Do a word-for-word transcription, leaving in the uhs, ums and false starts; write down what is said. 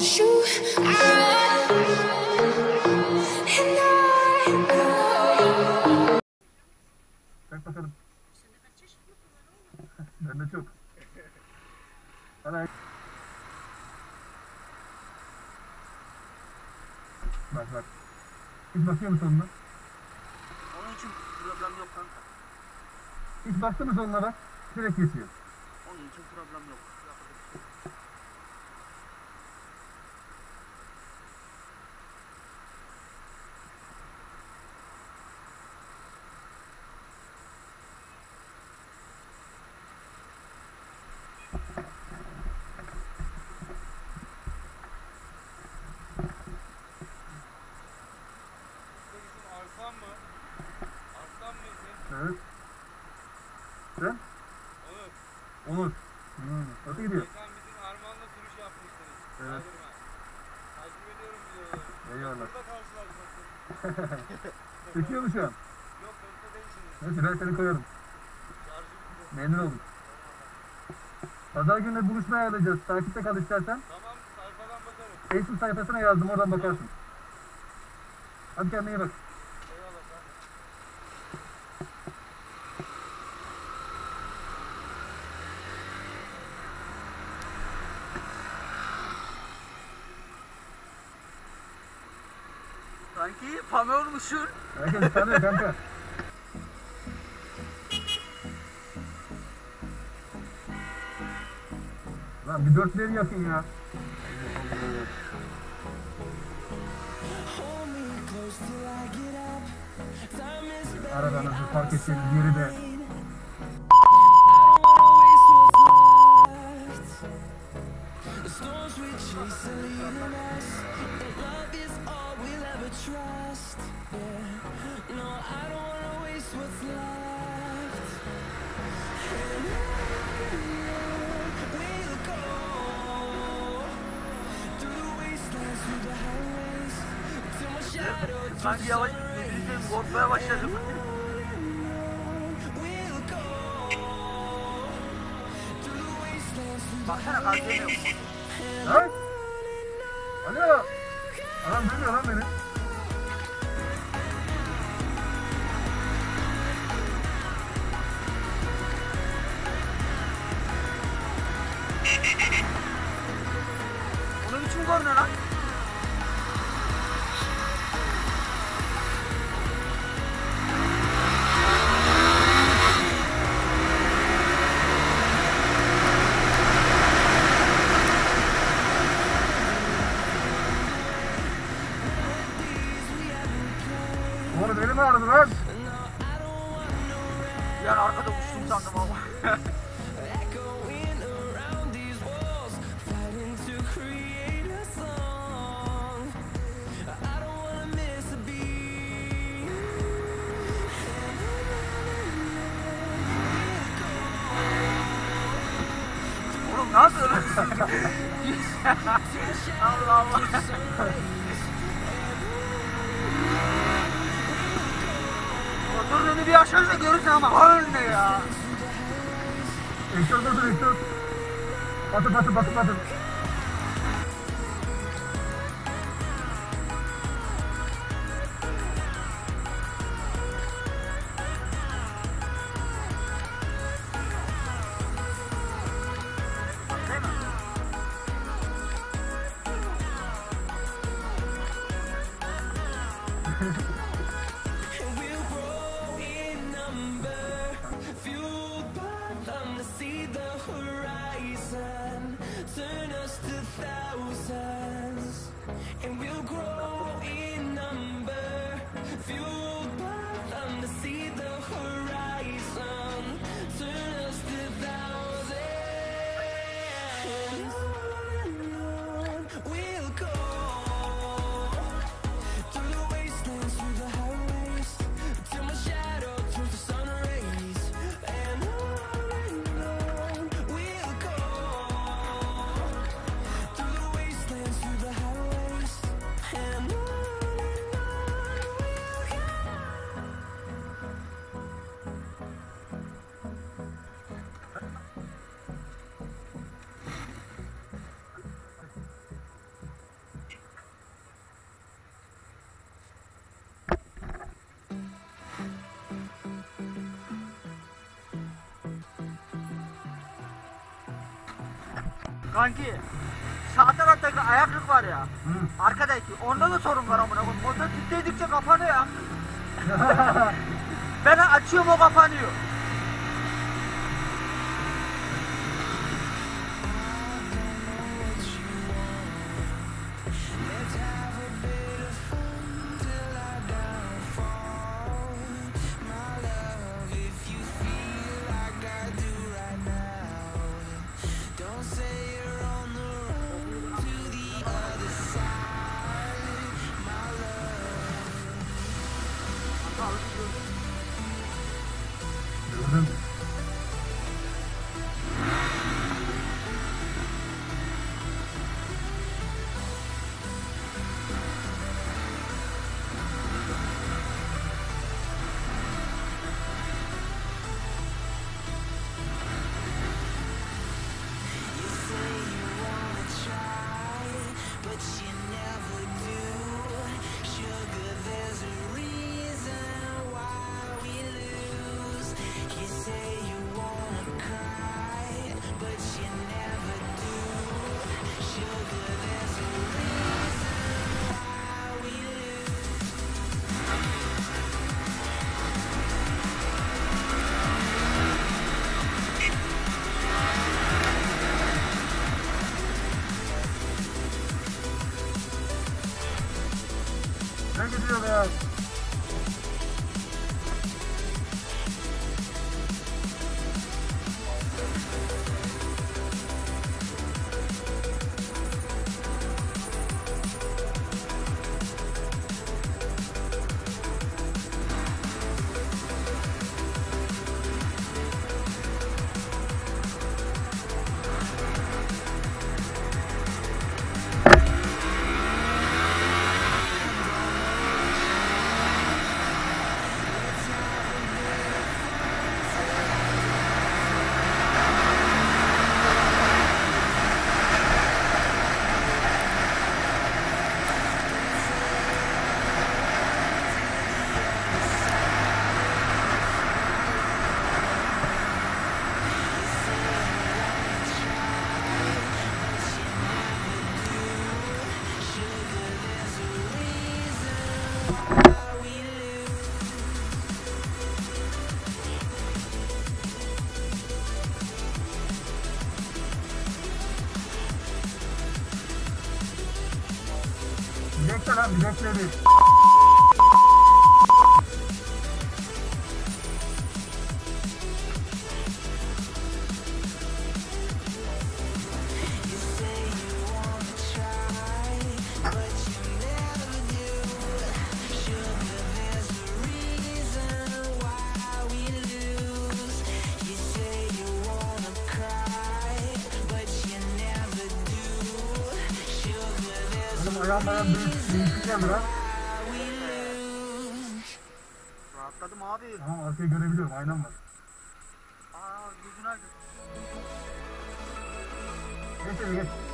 'cause you are, and I know. Bak bakalım. Bende çok. Hadi. Bak bak. Hiç bakıyor musun onunla? Onun için problem yok kanka. Hiç baktınız onlara? Direkt kesiyor. Onun için problem yok. Arslan mı? Arslan mıydı? Evet. Sen? Onur. Onur. Hmm. Nasıl gidiyor? Geçen bizim Armağan'la sürüş yapmışsınız. Evet. Spiderman. Takip ediyorum videoları. Eyvallah. Burada karşılaştık. Çekiyor mu şu an? Yok, yoksa değil şimdi. Neyse ben seni koyarım. Şarjı bitti. Memnun oldum. Pazar günü buluşma ayarlayacağız. Takipte kal istersen. Tamam, sayfadan bakarım. Facebook sayfasına yazdım, oradan bakarsın. Hadi kendine iyi bak. Eyvallah sen. Sanki pamyormuşsun. Herkes tanıyor kanka. Lan bir dörtleri yakın ya. Aradan hızlı fark edeceğiniz yeri de. Sanki yavaş dediğim korkmaya başladım. Baksana kalk demiyor. Lan! Alo! Adam duymuyor lan beni. Onun için korna lan. Oğlum elim ağrıdı lan. Yani arkada uçtum sandım ama. Oğlum nasıl? Allah Allah. Motorun önü bir aşağıda görürsün ama ha önüne ya. Ektör durdur ektör. Batı batı batı batı. We'll go through the wastelands. Kanki sağ taraftaki ayaklık var ya. Hı. Arkadaki onda da sorun var amına koyayım. Motor titredikçe kapanıyor ya. Ben açıyorum o kapanıyor. Gördüm. Ne gidiyor be? Bilekle lan bilekle değil. Oğlum ayağım ayağım büyük, büyük geldi lan. Rahatladım abi. Aha arkayı görebiliyorum, aynam var. Aa gözün aydın. Geç hadi geç.